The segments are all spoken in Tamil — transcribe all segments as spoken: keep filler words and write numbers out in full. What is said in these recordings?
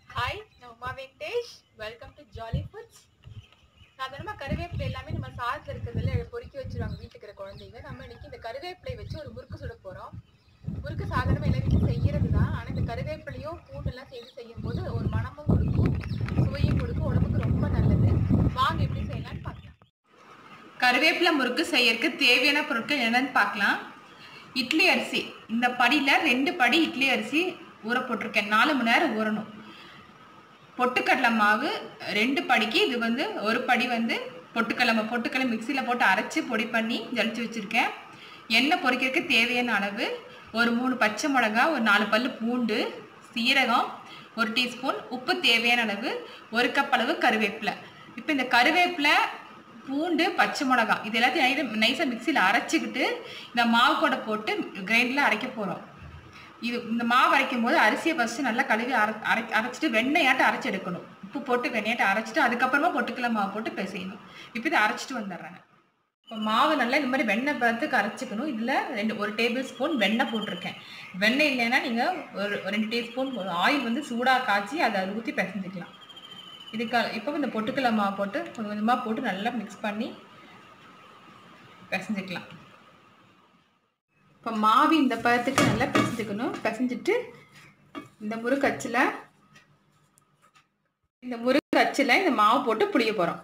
ஹாய், நான் Uma Venkatesh. Welcome to jolly foods. சாதாரணமாக கருவேப்பிலை எல்லாமே நம்ம சாதத்தில் இருக்கிறதுல பொறுக்கி வச்சுருவாங்க வீட்டுக்கு இருக்கிற குழந்தைங்க. நம்ம இன்னைக்கு இந்த கருவேப்பிலை வச்சு ஒரு முறுக்கு சுட போகிறோம். முறுக்கு சாதாரணமாக எல்லா வீட்டிலும் செய்கிறது தான். ஆனால் இந்த கருவேப்பிலையும் பூண்டெல்லாம் சேர்த்து செய்யும் போது ஒரு மணமும் கொடுக்கும், சுவையும் கொடுக்கும், உடம்புக்கு ரொம்ப நல்லது. வாங்க எப்படி செய்யலாம்னு பார்க்கலாம். கருவேப்பிலை முறுக்கு செய்யறதுக்கு தேவையான பொருட்கள் என்னன்னு பார்க்கலாம். இட்லி அரிசி, இந்த படியில் ரெண்டு படி இட்லி அரிசி ஊற போட்டிருக்கேன். நாலு மணி நேரம் ஊறணும். பொட்டுக்கடலை மாவு ரெண்டு படிக்கு, இது வந்து ஒரு படி வந்து பொட்டுக்கடலை பொட்டுக்கடலை மிக்சியில் போட்டு அரைச்சி பொடி பண்ணி ஜலிச்சு வச்சுருக்கேன். எண்ணெய் பொரிக்கிறதுக்கு தேவையான அளவு ஒரு மூணு பச்சை மிளகா, ஒரு நாலு பல் பூண்டு, சீரகம் ஒரு டீஸ்பூன், உப்பு தேவையான அளவு, ஒரு கப் அளவு கருவேப்பிலை. இப்போ இந்த கருவேப்பிலை, பூண்டு, பச்சை மிளகா இது எல்லாத்தையும் நைஸாக மிக்சியில் அரைச்சிக்கிட்டு இந்த மாவு கூட போட்டு கிரைண்டரில் அரைக்க போகிறோம். இது இந்த மாவு அரைக்கும் போது அரிசியை ஃபஸ்ட்டு நல்லா கழுவி அரை அரை அரைச்சிட்டு வெண்ணெயாட்ட அரைச்சி எடுக்கணும். உப்பு போட்டு வெண்ணெயாட்ட அரைச்சிட்டு அதுக்கப்புறமா பொட்டுக்கடலை மாவு போட்டு பிசையணும். இப்போ இதை அரைச்சிட்டு வந்துடுறாங்க. இப்போ மாவு நல்லா இந்த மாதிரி வெண்ணெய் பார்த்துக்கு அரைச்சிக்கணும். இதில் ரெண்டு ஒரு டேபிள் ஸ்பூன் வெண்ணெய் போட்டிருக்கேன். வெண்ணெய் இல்லைன்னா நீங்கள் ஒரு ரெண்டு டேபிள் ஸ்பூன் ஆயில் வந்து சூடாக காய்ச்சி அதை அதை ஊற்றி பிசைஞ்சிக்கலாம். இதுக்கு இப்போ இந்த பொட்டுக்கடலை மாவு போட்டு கொஞ்சம் கொஞ்சமாக போட்டு நல்லா மிக்ஸ் பண்ணி பிசைஞ்சிக்கலாம். இப்போ மாவு இந்த பழத்துக்கு நல்லா பிசைஞ்சுக்கணும். பிசைஞ்சிட்டு இந்த முறுக்கு அச்சில் இந்த முறுக்கு அச்சில் இந்த மாவு போட்டு புளிய போகிறோம்.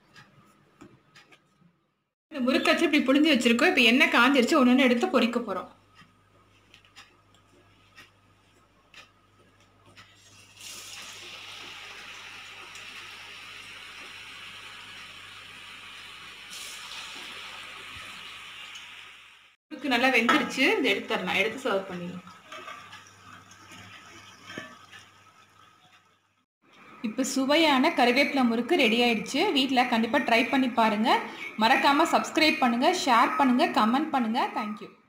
இந்த முறுக்கு அச்சு இப்படி புளிஞ்சு வச்சுருக்கோம். இப்போ எண்ணெய் காஞ்சிருச்சு, ஒன்று ஒன்று எடுத்து பொரிக்க போகிறோம். நல்லா வெந்துருச்சு, இதை எடுத்துடலாம். எடுத்து சர்வ் பண்ணிடலாம். இப்போ சுவையான கருவேப்பிலை முறுக்கு ரெடி ஆயிடுச்சு. வீட்டில் கண்டிப்பாக ட்ரை பண்ணி பாருங்கள். மறக்காமல் சப்ஸ்கிரைப் பண்ணுங்கள், ஷேர் பண்ணுங்கள், கமெண்ட் பண்ணுங்கள். தேங்க்யூ.